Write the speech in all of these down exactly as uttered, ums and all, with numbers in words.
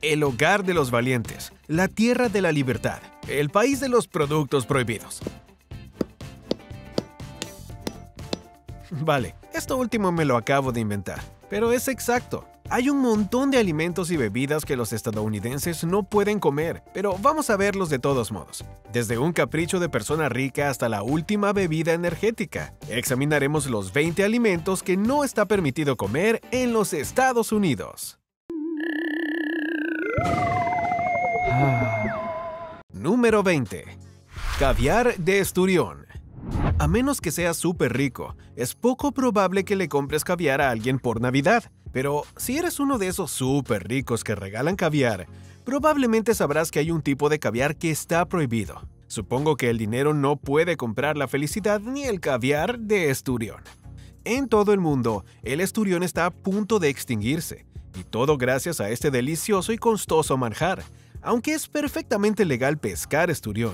el hogar de los valientes, la tierra de la libertad, el país de los productos prohibidos. Vale, esto último me lo acabo de inventar, pero es exacto. Hay un montón de alimentos y bebidas que los estadounidenses no pueden comer, pero vamos a verlos de todos modos. Desde un capricho de persona rica hasta la última bebida energética. Examinaremos los veinte alimentos que no está permitido comer en los Estados Unidos. Número veinte. Caviar de esturión. A menos que seas súper rico, es poco probable que le compres caviar a alguien por Navidad. Pero si eres uno de esos súper ricos que regalan caviar, probablemente sabrás que hay un tipo de caviar que está prohibido. Supongo que el dinero no puede comprar la felicidad ni el caviar de esturión. En todo el mundo, el esturión está a punto de extinguirse, y todo gracias a este delicioso y costoso manjar, aunque es perfectamente legal pescar esturión.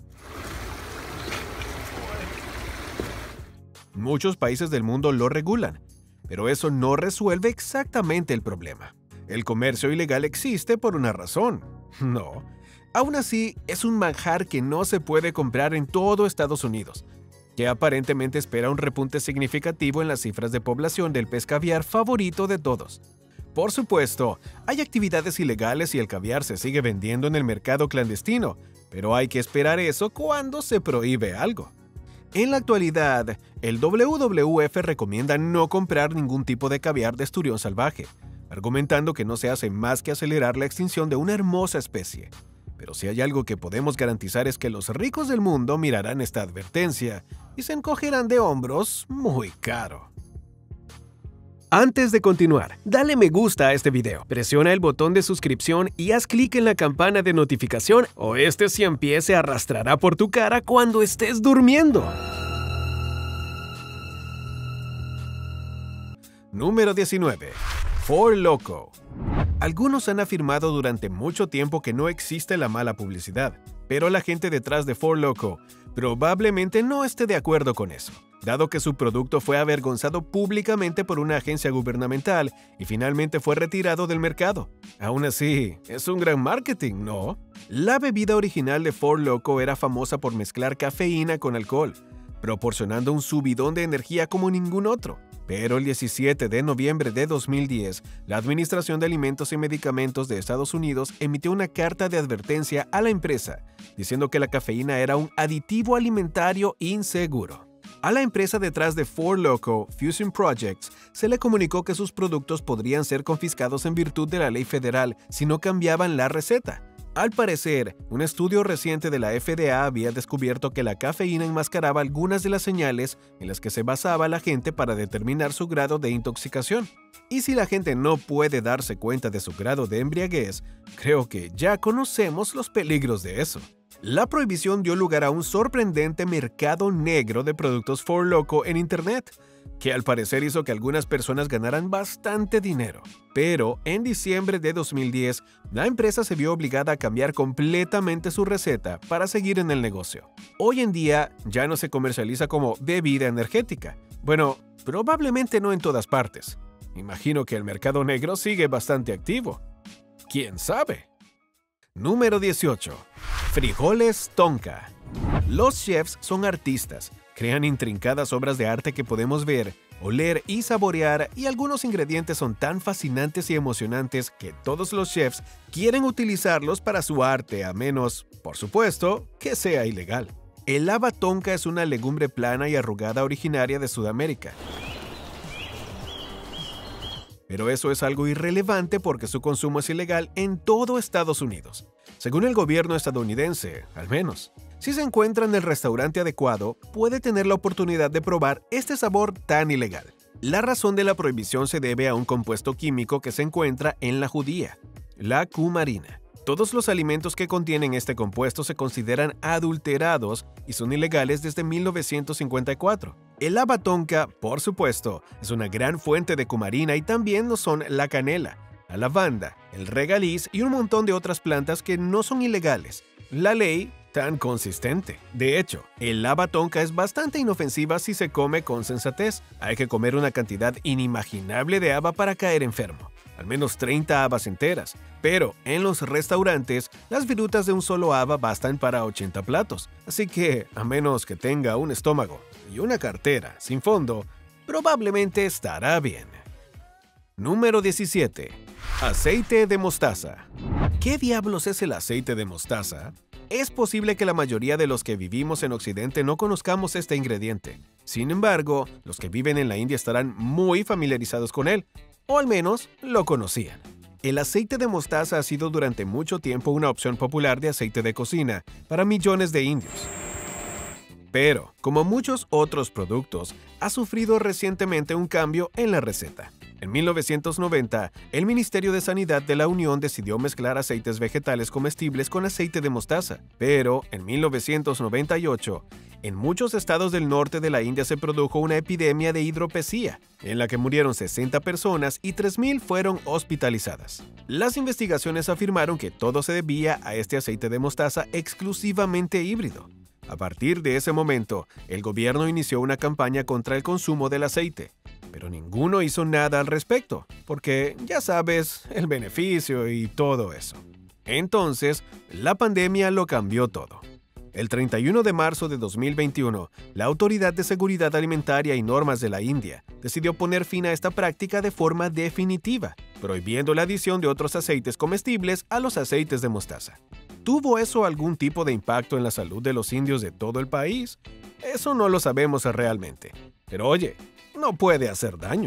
Muchos países del mundo lo regulan, pero eso no resuelve exactamente el problema. El comercio ilegal existe por una razón. No. Aún así, es un manjar que no se puede comprar en todo Estados Unidos, que aparentemente espera un repunte significativo en las cifras de población del pez caviar favorito de todos. Por supuesto, hay actividades ilegales y el caviar se sigue vendiendo en el mercado clandestino, pero hay que esperar eso cuando se prohíbe algo. En la actualidad, el W W F recomienda no comprar ningún tipo de caviar de esturión salvaje, argumentando que no se hace más que acelerar la extinción de una hermosa especie. Pero si hay algo que podemos garantizar es que los ricos del mundo mirarán esta advertencia y se encogerán de hombros muy caro. Antes de continuar, dale me gusta a este video, presiona el botón de suscripción y haz clic en la campana de notificación o este cien pies se arrastrará por tu cara cuando estés durmiendo. Número diecinueve. Four Loko. Algunos han afirmado durante mucho tiempo que no existe la mala publicidad, pero la gente detrás de Four Loko probablemente no esté de acuerdo con eso, dado que su producto fue avergonzado públicamente por una agencia gubernamental y finalmente fue retirado del mercado. Aún así, es un gran marketing, ¿no? La bebida original de Four Loko era famosa por mezclar cafeína con alcohol, proporcionando un subidón de energía como ningún otro. Pero el diecisiete de noviembre de dos mil diez, la Administración de Alimentos y Medicamentos de Estados Unidos emitió una carta de advertencia a la empresa, diciendo que la cafeína era un aditivo alimentario inseguro. A la empresa detrás de Four Loko, Fusion Projects, se le comunicó que sus productos podrían ser confiscados en virtud de la ley federal si no cambiaban la receta. Al parecer, un estudio reciente de la F D A había descubierto que la cafeína enmascaraba algunas de las señales en las que se basaba la gente para determinar su grado de intoxicación. Y si la gente no puede darse cuenta de su grado de embriaguez, creo que ya conocemos los peligros de eso. La prohibición dio lugar a un sorprendente mercado negro de productos Four Loko en Internet, que al parecer hizo que algunas personas ganaran bastante dinero. Pero en diciembre de dos mil diez, la empresa se vio obligada a cambiar completamente su receta para seguir en el negocio. Hoy en día ya no se comercializa como bebida energética. Bueno, probablemente no en todas partes. Imagino que el mercado negro sigue bastante activo. ¿Quién sabe? Número dieciocho. Frijoles tonka. Los chefs son artistas. Crean intrincadas obras de arte que podemos ver, oler y saborear, y algunos ingredientes son tan fascinantes y emocionantes que todos los chefs quieren utilizarlos para su arte, a menos, por supuesto, que sea ilegal. El haba tonka es una legumbre plana y arrugada originaria de Sudamérica. Pero eso es algo irrelevante porque su consumo es ilegal en todo Estados Unidos. Según el gobierno estadounidense, al menos. Si se encuentra en el restaurante adecuado, puede tener la oportunidad de probar este sabor tan ilegal. La razón de la prohibición se debe a un compuesto químico que se encuentra en la judía, la cumarina. Todos los alimentos que contienen este compuesto se consideran adulterados y son ilegales desde mil novecientos cincuenta y cuatro. El haba tonka, por supuesto, es una gran fuente de cumarina y también lo son la canela, la lavanda, el regaliz y un montón de otras plantas que no son ilegales. La ley tan consistente. De hecho, el haba tonka es bastante inofensiva si se come con sensatez. Hay que comer una cantidad inimaginable de haba para caer enfermo. al menos treinta habas enteras, pero en los restaurantes las virutas de un solo haba bastan para ochenta platos, así que a menos que tenga un estómago y una cartera sin fondo, probablemente estará bien. Número diecisiete. Aceite de mostaza. ¿Qué diablos es el aceite de mostaza? Es posible que la mayoría de los que vivimos en Occidente no conozcamos este ingrediente. Sin embargo, los que viven en la India estarán muy familiarizados con él, o al menos lo conocían. El aceite de mostaza ha sido durante mucho tiempo una opción popular de aceite de cocina para millones de indios. Pero, como muchos otros productos, ha sufrido recientemente un cambio en la receta. En mil novecientos noventa, el Ministerio de Sanidad de la Unión decidió mezclar aceites vegetales comestibles con aceite de mostaza. Pero, en mil novecientos noventa y ocho, en muchos estados del norte de la India se produjo una epidemia de hidropesía, en la que murieron sesenta personas y tres mil fueron hospitalizadas. Las investigaciones afirmaron que todo se debía a este aceite de mostaza exclusivamente híbrido. A partir de ese momento, el gobierno inició una campaña contra el consumo del aceite, pero ninguno hizo nada al respecto, porque ya sabes, el beneficio y todo eso. Entonces, la pandemia lo cambió todo. El treinta y uno de marzo de dos mil veintiuno, la Autoridad de Seguridad Alimentaria y Normas de la India decidió poner fin a esta práctica de forma definitiva, prohibiendo la adición de otros aceites comestibles a los aceites de mostaza. ¿Tuvo eso algún tipo de impacto en la salud de los indios de todo el país? Eso no lo sabemos realmente. Pero oye, no puede hacer daño.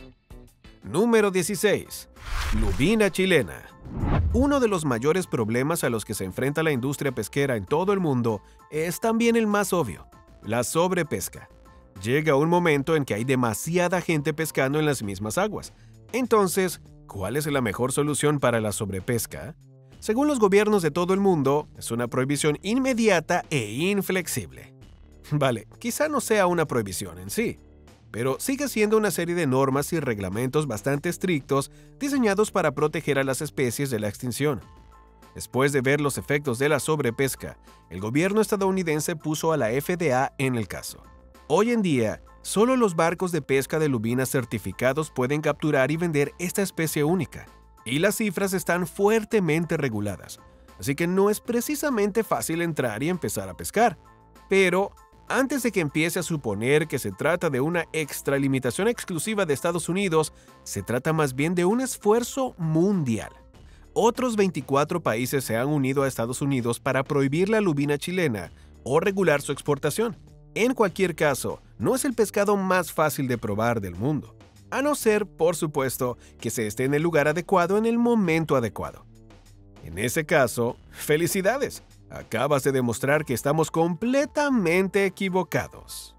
Número dieciséis. Lubina chilena. Uno de los mayores problemas a los que se enfrenta la industria pesquera en todo el mundo es también el más obvio, la sobrepesca. Llega un momento en que hay demasiada gente pescando en las mismas aguas. Entonces, ¿cuál es la mejor solución para la sobrepesca? Según los gobiernos de todo el mundo, es una prohibición inmediata e inflexible. Vale, quizá no sea una prohibición en sí, pero sigue siendo una serie de normas y reglamentos bastante estrictos diseñados para proteger a las especies de la extinción. Después de ver los efectos de la sobrepesca, el gobierno estadounidense puso a la F D A en el caso. Hoy en día, solo los barcos de pesca de lubina certificados pueden capturar y vender esta especie única, y las cifras están fuertemente reguladas, así que no es precisamente fácil entrar y empezar a pescar. Pero antes de que empiece a suponer que se trata de una extralimitación exclusiva de Estados Unidos, se trata más bien de un esfuerzo mundial. Otros veinticuatro países se han unido a Estados Unidos para prohibir la lubina chilena o regular su exportación. En cualquier caso, no es el pescado más fácil de probar del mundo, a no ser, por supuesto, que se esté en el lugar adecuado en el momento adecuado. En ese caso, ¡felicidades! Acabas de demostrar que estamos completamente equivocados.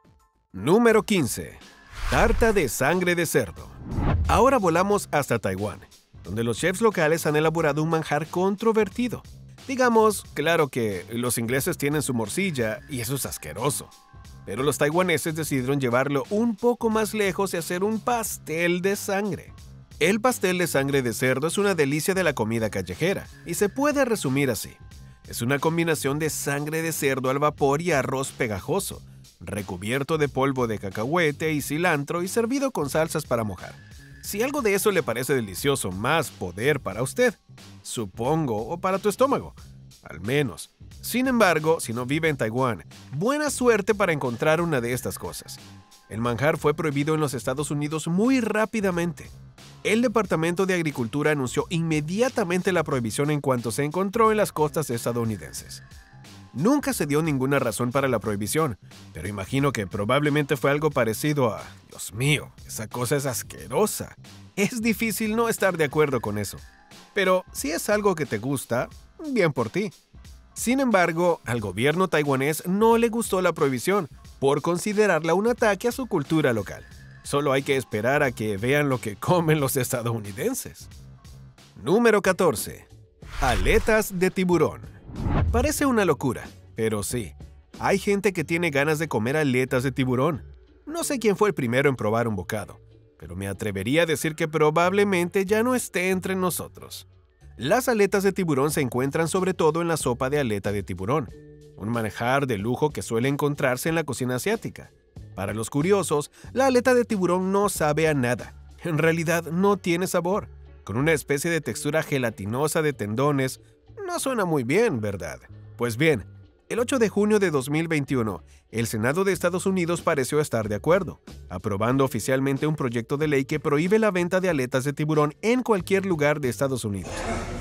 Número quince. Tarta de sangre de cerdo. Ahora volamos hasta Taiwán, donde los chefs locales han elaborado un manjar controvertido. Digamos, claro que los ingleses tienen su morcilla y eso es asqueroso, pero los taiwaneses decidieron llevarlo un poco más lejos y hacer un pastel de sangre. El pastel de sangre de cerdo es una delicia de la comida callejera y se puede resumir así. Es una combinación de sangre de cerdo al vapor y arroz pegajoso, recubierto de polvo de cacahuete y cilantro y servido con salsas para mojar. Si algo de eso le parece delicioso, más poder para usted, supongo, o para tu estómago, al menos. Sin embargo, si no vive en Taiwán, buena suerte para encontrar una de estas cosas. El manjar fue prohibido en los Estados Unidos muy rápidamente. El Departamento de Agricultura anunció inmediatamente la prohibición en cuanto se encontró en las costas estadounidenses. Nunca se dio ninguna razón para la prohibición, pero imagino que probablemente fue algo parecido a «Dios mío, esa cosa es asquerosa». Es difícil no estar de acuerdo con eso. Pero si es algo que te gusta, bien por ti. Sin embargo, al gobierno taiwanés no le gustó la prohibición por considerarla un ataque a su cultura local. Solo hay que esperar a que vean lo que comen los estadounidenses. Número catorce. Aletas de tiburón. Parece una locura, pero sí. Hay gente que tiene ganas de comer aletas de tiburón. No sé quién fue el primero en probar un bocado, pero me atrevería a decir que probablemente ya no esté entre nosotros. Las aletas de tiburón se encuentran sobre todo en la sopa de aleta de tiburón, un manjar de lujo que suele encontrarse en la cocina asiática. Para los curiosos, la aleta de tiburón no sabe a nada. En realidad no tiene sabor. con una especie de textura gelatinosa de tendones. No suena muy bien, ¿verdad? Pues bien, el ocho de junio de dos mil veintiuno, el Senado de Estados Unidos pareció estar de acuerdo, aprobando oficialmente un proyecto de ley que prohíbe la venta de aletas de tiburón en cualquier lugar de Estados Unidos.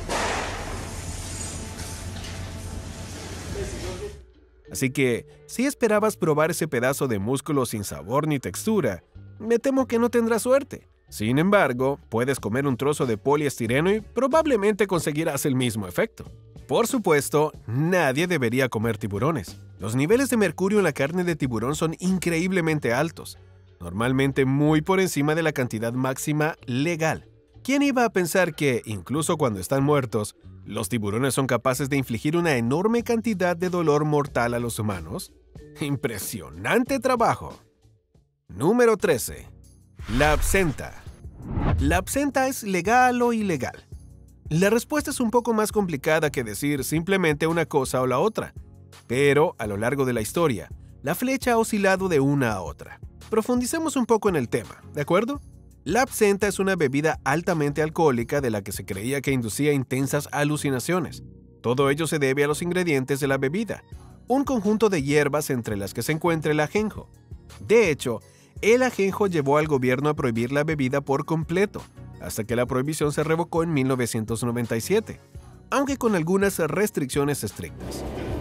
Así que, si esperabas probar ese pedazo de músculo sin sabor ni textura, me temo que no tendrás suerte. Sin embargo, puedes comer un trozo de poliestireno y probablemente conseguirás el mismo efecto. Por supuesto, nadie debería comer tiburones. Los niveles de mercurio en la carne de tiburón son increíblemente altos, normalmente muy por encima de la cantidad máxima legal. ¿Quién iba a pensar que, incluso cuando están muertos, los tiburones son capaces de infligir una enorme cantidad de dolor mortal a los humanos? ¡Impresionante trabajo! Número trece. La absenta. ¿La absenta es legal o ilegal? La respuesta es un poco más complicada que decir simplemente una cosa o la otra, pero a lo largo de la historia, la flecha ha oscilado de una a otra. Profundicemos un poco en el tema, ¿de acuerdo? La absenta es una bebida altamente alcohólica de la que se creía que inducía intensas alucinaciones. Todo ello se debe a los ingredientes de la bebida, un conjunto de hierbas entre las que se encuentra el ajenjo. De hecho, el ajenjo llevó al gobierno a prohibir la bebida por completo, hasta que la prohibición se revocó en mil novecientos noventa y siete, aunque con algunas restricciones estrictas.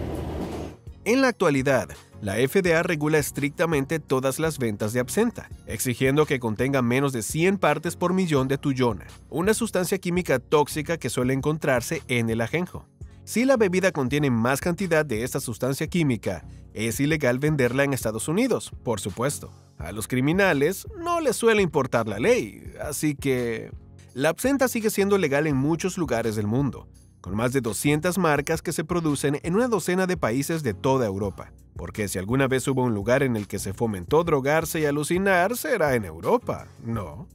En la actualidad, la F D A regula estrictamente todas las ventas de absenta, exigiendo que contenga menos de cien partes por millón de tuyona, una sustancia química tóxica que suele encontrarse en el ajenjo. Si la bebida contiene más cantidad de esta sustancia química, es ilegal venderla en Estados Unidos, por supuesto. A los criminales no les suele importar la ley, así que... La absenta sigue siendo legal en muchos lugares del mundo, con más de doscientas marcas que se producen en una docena de países de toda Europa. Porque si alguna vez hubo un lugar en el que se fomentó drogarse y alucinar, será en Europa, ¿no?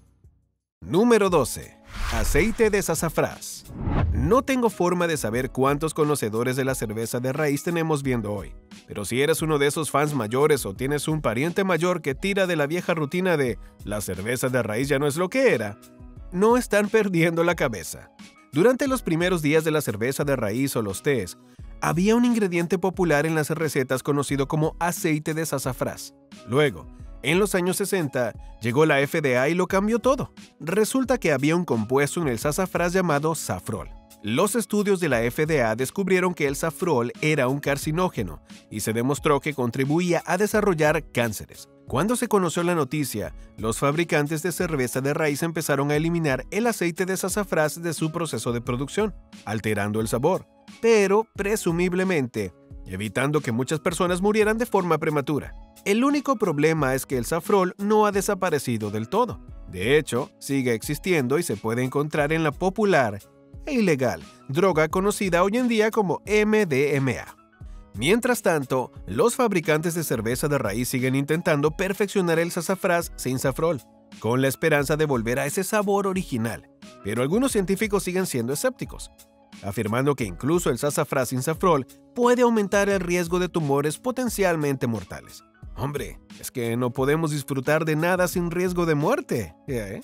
Número doce. Aceite de sasafrás. No tengo forma de saber cuántos conocedores de la cerveza de raíz tenemos viendo hoy, pero si eres uno de esos fans mayores o tienes un pariente mayor que tira de la vieja rutina de «la cerveza de raíz ya no es lo que era», no están perdiendo la cabeza. Durante los primeros días de la cerveza de raíz o los tés, había un ingrediente popular en las recetas conocido como aceite de sasafrás. Luego, en los años sesenta, llegó la F D A y lo cambió todo. Resulta que había un compuesto en el sasafrás llamado safrol. Los estudios de la F D A descubrieron que el safrol era un carcinógeno y se demostró que contribuía a desarrollar cánceres. Cuando se conoció la noticia, los fabricantes de cerveza de raíz empezaron a eliminar el aceite de sasafrás de su proceso de producción, alterando el sabor, pero presumiblemente evitando que muchas personas murieran de forma prematura. El único problema es que el safrol no ha desaparecido del todo. De hecho, sigue existiendo y se puede encontrar en la popular e ilegal droga conocida hoy en día como M D M A. Mientras tanto, los fabricantes de cerveza de raíz siguen intentando perfeccionar el sasafrás sin safrol, con la esperanza de volver a ese sabor original. Pero algunos científicos siguen siendo escépticos, afirmando que incluso el sasafrás sin safrol puede aumentar el riesgo de tumores potencialmente mortales. Hombre, es que no podemos disfrutar de nada sin riesgo de muerte, ¿eh?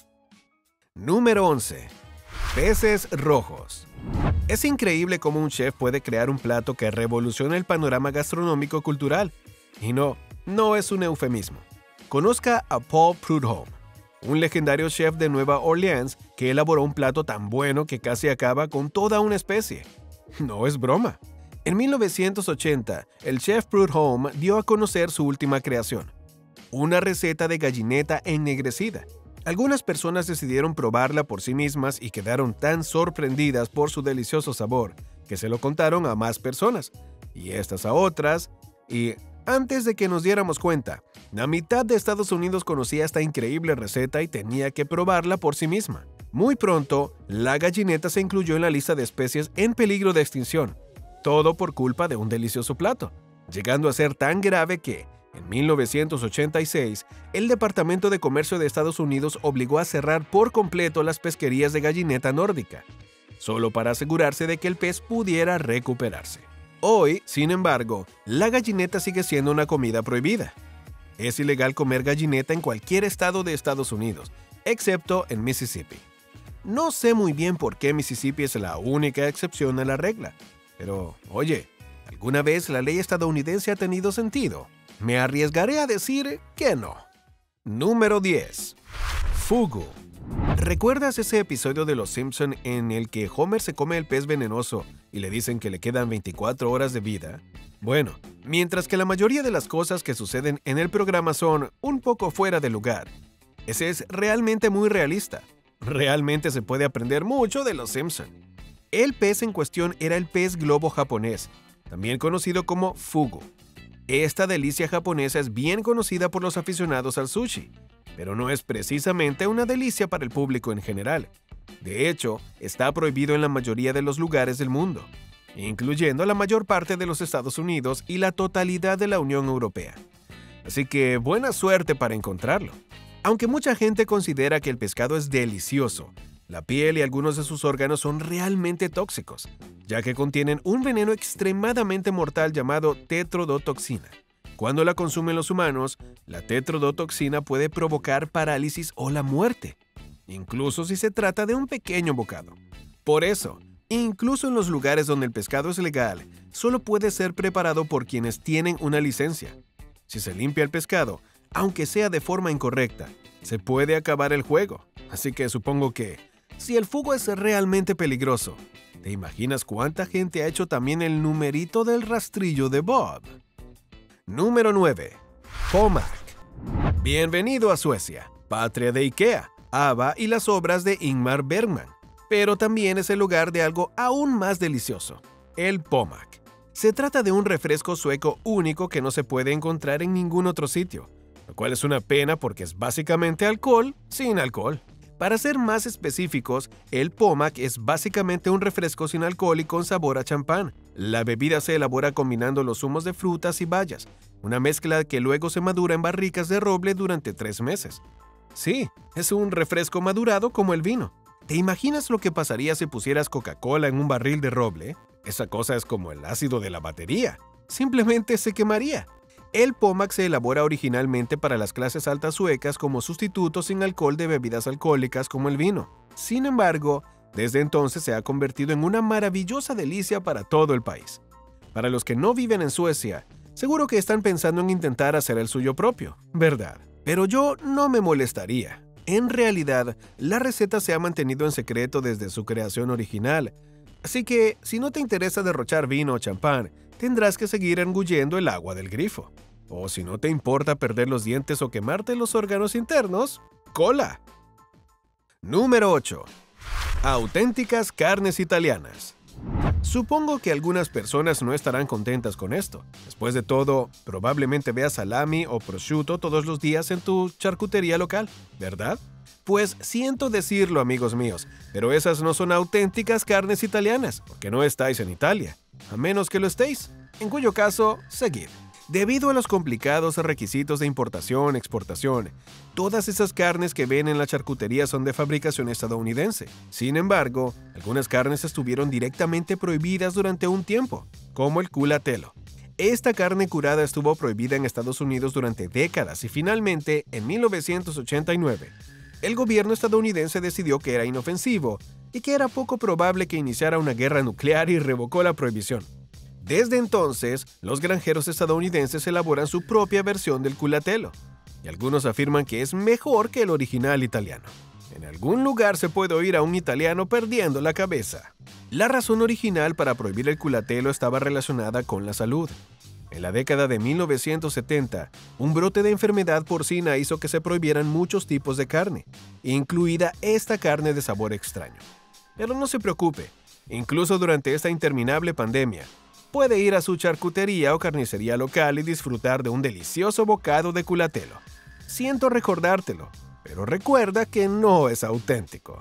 Número once. Peces rojos. Es increíble cómo un chef puede crear un plato que revoluciona el panorama gastronómico cultural. Y no, no es un eufemismo. Conozca a Paul Prudhomme, un legendario chef de Nueva Orleans que elaboró un plato tan bueno que casi acaba con toda una especie. No es broma. En mil novecientos ochenta, el chef Prudhomme dio a conocer su última creación, una receta de gallineta ennegrecida. Algunas personas decidieron probarla por sí mismas y quedaron tan sorprendidas por su delicioso sabor que se lo contaron a más personas, y estas a otras, y antes de que nos diéramos cuenta, la mitad de Estados Unidos conocía esta increíble receta y tenía que probarla por sí misma. Muy pronto, la gallineta se incluyó en la lista de especies en peligro de extinción, todo por culpa de un delicioso plato, llegando a ser tan grave que, en mil novecientos ochenta y seis, el Departamento de Comercio de Estados Unidos obligó a cerrar por completo las pesquerías de gallineta nórdica, solo para asegurarse de que el pez pudiera recuperarse. Hoy, sin embargo, la gallineta sigue siendo una comida prohibida. Es ilegal comer gallineta en cualquier estado de Estados Unidos, excepto en Mississippi. No sé muy bien por qué Mississippi es la única excepción a la regla. Pero, oye, ¿alguna vez la ley estadounidense ha tenido sentido? Me arriesgaré a decir que no. Número diez. Fugu. ¿Recuerdas ese episodio de Los Simpson en el que Homer se come el pez venenoso y le dicen que le quedan veinticuatro horas de vida? Bueno, mientras que la mayoría de las cosas que suceden en el programa son un poco fuera de lugar, ese es realmente muy realista. Realmente se puede aprender mucho de Los Simpson. El pez en cuestión era el pez globo japonés, también conocido como fugu. Esta delicia japonesa es bien conocida por los aficionados al sushi, pero no es precisamente una delicia para el público en general. De hecho, está prohibido en la mayoría de los lugares del mundo, incluyendo la mayor parte de los Estados Unidos y la totalidad de la Unión Europea. Así que buena suerte para encontrarlo. Aunque mucha gente considera que el pescado es delicioso, la piel y algunos de sus órganos son realmente tóxicos, ya que contienen un veneno extremadamente mortal llamado tetrodotoxina. Cuando la consumen los humanos, la tetrodotoxina puede provocar parálisis o la muerte, incluso si se trata de un pequeño bocado. Por eso, incluso en los lugares donde el pescado es legal, solo puede ser preparado por quienes tienen una licencia. Si se limpia el pescado, aunque sea de forma incorrecta, se puede acabar el juego. Así que supongo que, si el fugu es realmente peligroso, ¿te imaginas cuánta gente ha hecho también el numerito del rastrillo de Bob? Número nueve. Pommac. Bienvenido a Suecia, patria de IKEA, ABBA y las obras de Ingmar Bergman. Pero también es el lugar de algo aún más delicioso, el Pommac. Se trata de un refresco sueco único que no se puede encontrar en ningún otro sitio, lo cual es una pena porque es básicamente alcohol sin alcohol. Para ser más específicos, el Pommac es básicamente un refresco sin alcohol y con sabor a champán. La bebida se elabora combinando los zumos de frutas y bayas, una mezcla que luego se madura en barricas de roble durante tres meses. Sí, es un refresco madurado como el vino. ¿Te imaginas lo que pasaría si pusieras Coca-Cola en un barril de roble? Esa cosa es como el ácido de la batería. Simplemente se quemaría. El Pommac se elabora originalmente para las clases altas suecas como sustituto sin alcohol de bebidas alcohólicas como el vino. Sin embargo, desde entonces se ha convertido en una maravillosa delicia para todo el país. Para los que no viven en Suecia, seguro que están pensando en intentar hacer el suyo propio, ¿verdad? Pero yo no me molestaría. En realidad, la receta se ha mantenido en secreto desde su creación original, así que si no te interesa derrochar vino o champán, tendrás que seguir engullendo el agua del grifo. O si no te importa perder los dientes o quemarte los órganos internos, cola. Número ocho. Auténticas carnes italianas. Supongo que algunas personas no estarán contentas con esto. Después de todo, probablemente veas salami o prosciutto todos los días en tu charcutería local, ¿verdad? Pues siento decirlo, amigos míos, pero esas no son auténticas carnes italianas, porque no estáis en Italia, a menos que lo estéis, en cuyo caso, seguid. Debido a los complicados requisitos de importación, exportación, todas esas carnes que ven en la charcutería son de fabricación estadounidense. Sin embargo, algunas carnes estuvieron directamente prohibidas durante un tiempo, como el culatello. Esta carne curada estuvo prohibida en Estados Unidos durante décadas y finalmente, en mil novecientos ochenta y nueve, el gobierno estadounidense decidió que era inofensivo y que era poco probable que iniciara una guerra nuclear y revocó la prohibición. Desde entonces, los granjeros estadounidenses elaboran su propia versión del culatello, y algunos afirman que es mejor que el original italiano. En algún lugar se puede oír a un italiano perdiendo la cabeza. La razón original para prohibir el culatello estaba relacionada con la salud. En la década de mil novecientos setenta, un brote de enfermedad porcina hizo que se prohibieran muchos tipos de carne, incluida esta carne de sabor extraño. Pero no se preocupe, incluso durante esta interminable pandemia, puede ir a su charcutería o carnicería local y disfrutar de un delicioso bocado de culatello. Siento recordártelo, pero recuerda que no es auténtico.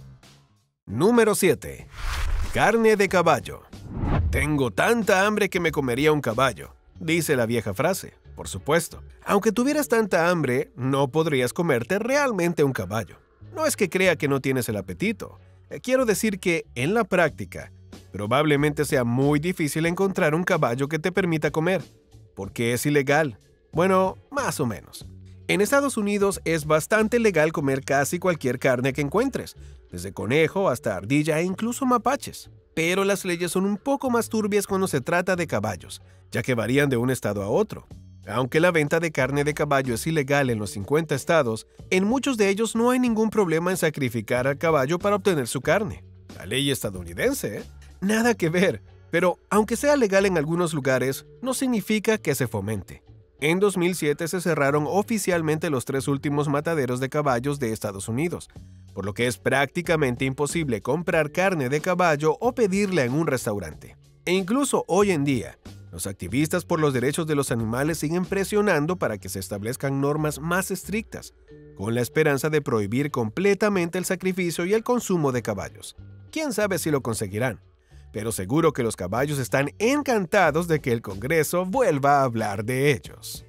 Número siete. Carne de caballo. Tengo tanta hambre que me comería un caballo, dice la vieja frase. Por supuesto, aunque tuvieras tanta hambre, no podrías comerte realmente un caballo. No es que crea que no tienes el apetito. Quiero decir que, en la práctica, probablemente sea muy difícil encontrar un caballo que te permita comer, porque es ilegal. Bueno, más o menos. En Estados Unidos es bastante legal comer casi cualquier carne que encuentres, desde conejo hasta ardilla e incluso mapaches. Pero las leyes son un poco más turbias cuando se trata de caballos, ya que varían de un estado a otro. Aunque la venta de carne de caballo es ilegal en los cincuenta estados, en muchos de ellos no hay ningún problema en sacrificar al caballo para obtener su carne. La ley estadounidense, ¿eh? Nada que ver, pero aunque sea legal en algunos lugares, no significa que se fomente. En dos mil siete se cerraron oficialmente los tres últimos mataderos de caballos de Estados Unidos, por lo que es prácticamente imposible comprar carne de caballo o pedirla en un restaurante. E incluso hoy en día, los activistas por los derechos de los animales siguen presionando para que se establezcan normas más estrictas, con la esperanza de prohibir completamente el sacrificio y el consumo de caballos. ¿Quién sabe si lo conseguirán? Pero seguro que los caballos están encantados de que el Congreso vuelva a hablar de ellos.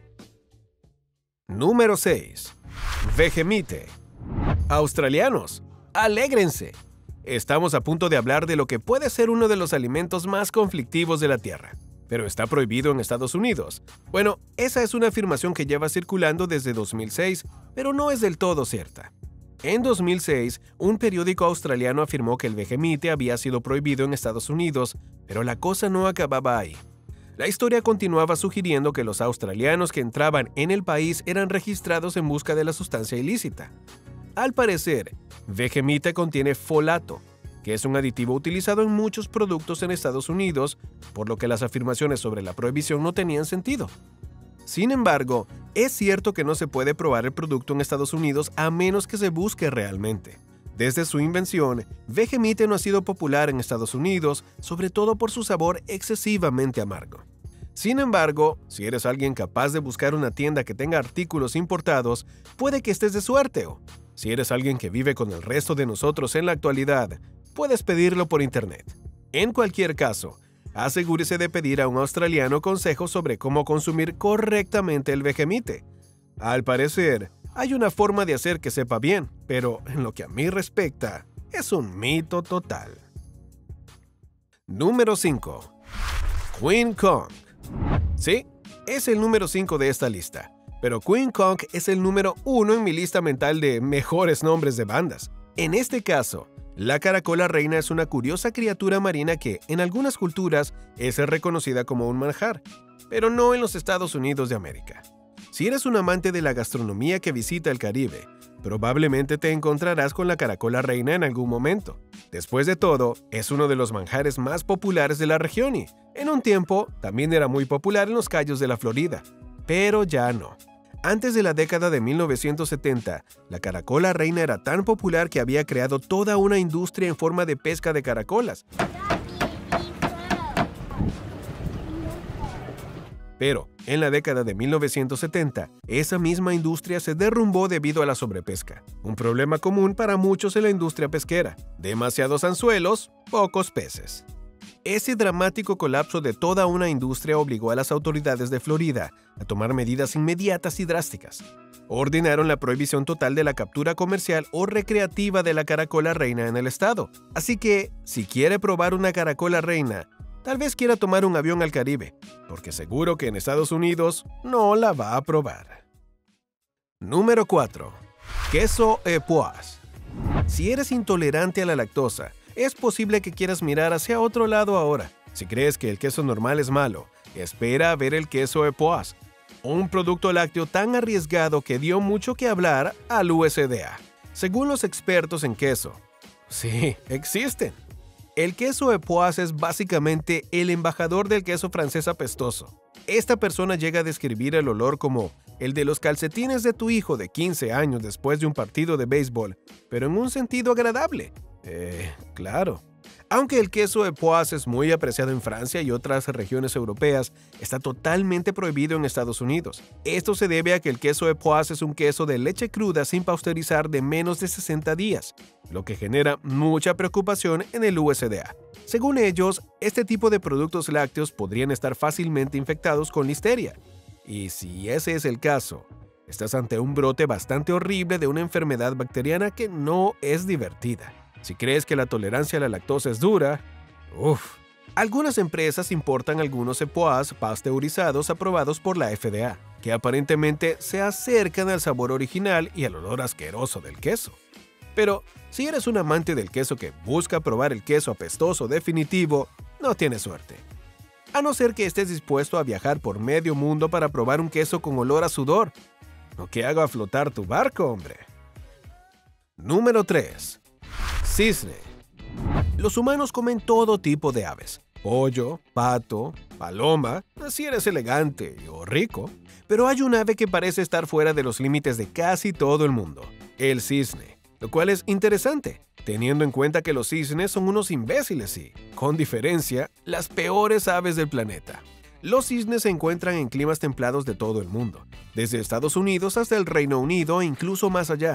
Número seis. Vegemite. Australianos, alégrense. Estamos a punto de hablar de lo que puede ser uno de los alimentos más conflictivos de la Tierra, pero está prohibido en Estados Unidos. Bueno, esa es una afirmación que lleva circulando desde dos mil seis, pero no es del todo cierta. En dos mil seis, un periódico australiano afirmó que el vegemite había sido prohibido en Estados Unidos, pero la cosa no acababa ahí. La historia continuaba sugiriendo que los australianos que entraban en el país eran registrados en busca de la sustancia ilícita. Al parecer, vegemite contiene folato, que es un aditivo utilizado en muchos productos en Estados Unidos, por lo que las afirmaciones sobre la prohibición no tenían sentido. Sin embargo, es cierto que no se puede probar el producto en Estados Unidos a menos que se busque realmente. Desde su invención, vegemite no ha sido popular en Estados Unidos, sobre todo por su sabor excesivamente amargo. Sin embargo, si eres alguien capaz de buscar una tienda que tenga artículos importados, puede que estés de suerte o, si eres alguien que vive con el resto de nosotros en la actualidad, puedes pedirlo por internet. En cualquier caso, asegúrese de pedir a un australiano consejos sobre cómo consumir correctamente el vegemite. Al parecer, hay una forma de hacer que sepa bien, pero en lo que a mí respecta, es un mito total. Número cinco. Queen Kong. Sí, es el número cinco de esta lista, pero Queen Kong es el número uno en mi lista mental de mejores nombres de bandas. En este caso, la caracola reina es una curiosa criatura marina que, en algunas culturas, es reconocida como un manjar, pero no en los Estados Unidos de América. Si eres un amante de la gastronomía que visita el Caribe, probablemente te encontrarás con la caracola reina en algún momento. Después de todo, es uno de los manjares más populares de la región y, en un tiempo, también era muy popular en los cayos de la Florida, pero ya no. Antes de la década de mil novecientos setenta, la caracola reina era tan popular que había creado toda una industria en forma de pesca de caracolas. Pero, en la década de mil novecientos setenta, esa misma industria se derrumbó debido a la sobrepesca, un problema común para muchos en la industria pesquera. Demasiados anzuelos, pocos peces. Ese dramático colapso de toda una industria obligó a las autoridades de Florida a tomar medidas inmediatas y drásticas. Ordenaron la prohibición total de la captura comercial o recreativa de la caracola reina en el estado. Así que, si quiere probar una caracola reina, tal vez quiera tomar un avión al Caribe, porque seguro que en Estados Unidos no la va a probar. Número cuatro. Queso Epoisses. Si eres intolerante a la lactosa, es posible que quieras mirar hacia otro lado ahora. Si crees que el queso normal es malo, espera a ver el queso Epoisses, un producto lácteo tan arriesgado que dio mucho que hablar al U S D A. Según los expertos en queso, sí, existen. El queso Epoisses es básicamente el embajador del queso francés apestoso. Esta persona llega a describir el olor como el de los calcetines de tu hijo de quince años después de un partido de béisbol, pero en un sentido agradable. Eh, claro. Aunque el queso Epoisses es muy apreciado en Francia y otras regiones europeas, está totalmente prohibido en Estados Unidos. Esto se debe a que el queso Epoisses es un queso de leche cruda sin pasteurizar de menos de sesenta días, lo que genera mucha preocupación en el U S D A. Según ellos, este tipo de productos lácteos podrían estar fácilmente infectados con listeria. Y si ese es el caso, estás ante un brote bastante horrible de una enfermedad bacteriana que no es divertida. Si crees que la tolerancia a la lactosa es dura, uff. Algunas empresas importan algunos Epoisses pasteurizados aprobados por la F D A. que aparentemente se acercan al sabor original y al olor asqueroso del queso. Pero si eres un amante del queso que busca probar el queso apestoso definitivo, no tienes suerte. A no ser que estés dispuesto a viajar por medio mundo para probar un queso con olor a sudor, o que haga flotar tu barco, hombre. Número tres. Cisne. Los humanos comen todo tipo de aves. Pollo, pato, paloma, si eres elegante o rico. Pero hay un ave que parece estar fuera de los límites de casi todo el mundo, el cisne. Lo cual es interesante, teniendo en cuenta que los cisnes son unos imbéciles y, con diferencia, las peores aves del planeta. Los cisnes se encuentran en climas templados de todo el mundo, desde Estados Unidos hasta el Reino Unido e incluso más allá.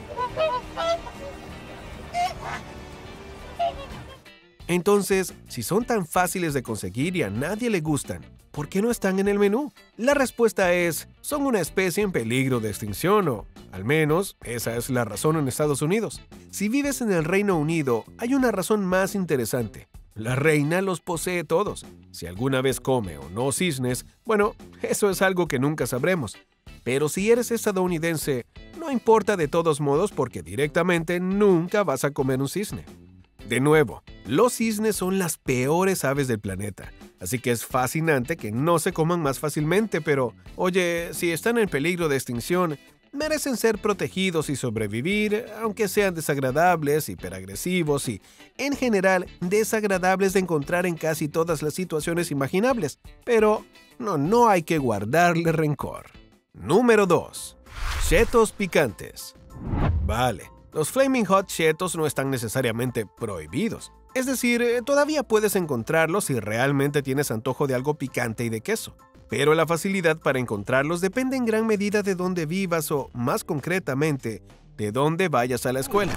Entonces, si son tan fáciles de conseguir y a nadie le gustan, ¿por qué no están en el menú? La respuesta es, son una especie en peligro de extinción o, al menos, esa es la razón en Estados Unidos. Si vives en el Reino Unido, hay una razón más interesante. La reina los posee todos. Si alguna vez come o no cisnes, bueno, eso es algo que nunca sabremos. Pero si eres estadounidense, no importa de todos modos porque directamente nunca vas a comer un cisne. De nuevo, los cisnes son las peores aves del planeta, así que es fascinante que no se coman más fácilmente, pero, oye, si están en peligro de extinción, merecen ser protegidos y sobrevivir, aunque sean desagradables, hiperagresivos y, en general, desagradables de encontrar en casi todas las situaciones imaginables. Pero no, no hay que guardarle rencor. Número dos. Cheetos picantes. Vale. Los Flaming Hot Cheetos no están necesariamente prohibidos. Es decir, todavía puedes encontrarlos si realmente tienes antojo de algo picante y de queso. Pero la facilidad para encontrarlos depende en gran medida de dónde vivas o, más concretamente, de dónde vayas a la escuela.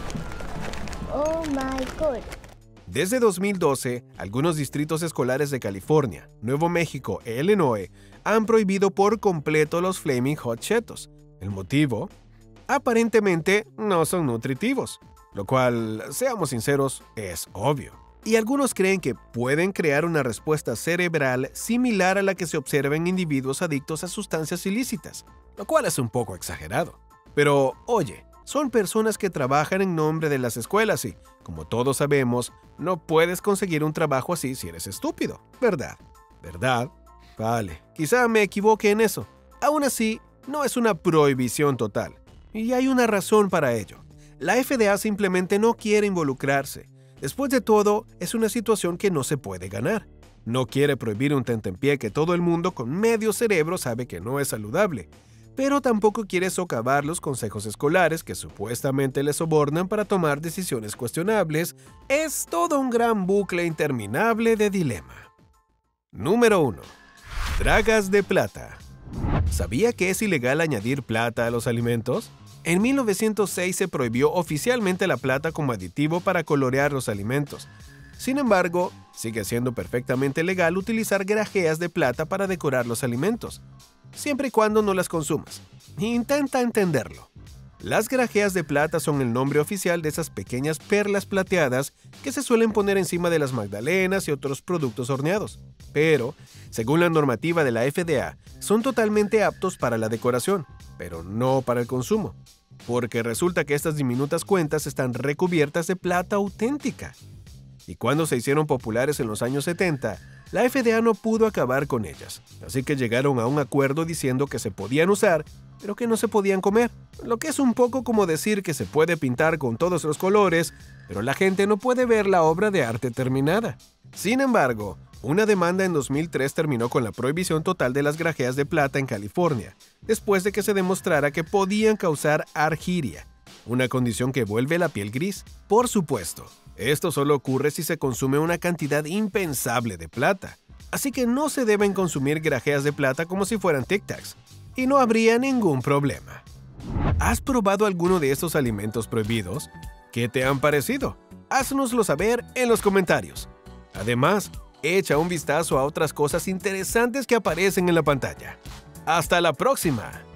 Oh my God. Desde dos mil doce, algunos distritos escolares de California, Nuevo México e Illinois han prohibido por completo los Flaming Hot Cheetos. ¿El motivo? Aparentemente no son nutritivos, lo cual, seamos sinceros, es obvio. Y algunos creen que pueden crear una respuesta cerebral similar a la que se observa en individuos adictos a sustancias ilícitas, lo cual es un poco exagerado. Pero, oye, son personas que trabajan en nombre de las escuelas y, como todos sabemos, no puedes conseguir un trabajo así si eres estúpido, ¿verdad? ¿Verdad? Vale, quizá me equivoque en eso. Aún así, no es una prohibición total. Y hay una razón para ello. La F D A simplemente no quiere involucrarse. Después de todo, es una situación que no se puede ganar. No quiere prohibir un tentempié que todo el mundo con medio cerebro sabe que no es saludable, pero tampoco quiere socavar los consejos escolares que supuestamente le sobornan para tomar decisiones cuestionables. Es todo un gran bucle interminable de dilema. Número uno. Dragas de plata. ¿Sabía que es ilegal añadir plata a los alimentos? En mil novecientos seis se prohibió oficialmente la plata como aditivo para colorear los alimentos. Sin embargo, sigue siendo perfectamente legal utilizar grajeas de plata para decorar los alimentos, siempre y cuando no las consumas. Intenta entenderlo. Las grajeas de plata son el nombre oficial de esas pequeñas perlas plateadas que se suelen poner encima de las magdalenas y otros productos horneados. Pero, según la normativa de la F D A, son totalmente aptos para la decoración, pero no para el consumo, porque resulta que estas diminutas cuentas están recubiertas de plata auténtica. Y cuando se hicieron populares en los años setenta, la F D A no pudo acabar con ellas, así que llegaron a un acuerdo diciendo que se podían usar, pero que no se podían comer, lo que es un poco como decir que se puede pintar con todos los colores, pero la gente no puede ver la obra de arte terminada. Sin embargo, una demanda en dos mil tres terminó con la prohibición total de las grajeas de plata en California, después de que se demostrara que podían causar argiria, una condición que vuelve la piel gris. Por supuesto, esto solo ocurre si se consume una cantidad impensable de plata, así que no se deben consumir grajeas de plata como si fueran Tic Tacs, y no habría ningún problema. ¿Has probado alguno de estos alimentos prohibidos? ¿Qué te han parecido? Haznoslo saber en los comentarios. Además, echa un vistazo a otras cosas interesantes que aparecen en la pantalla. ¡Hasta la próxima!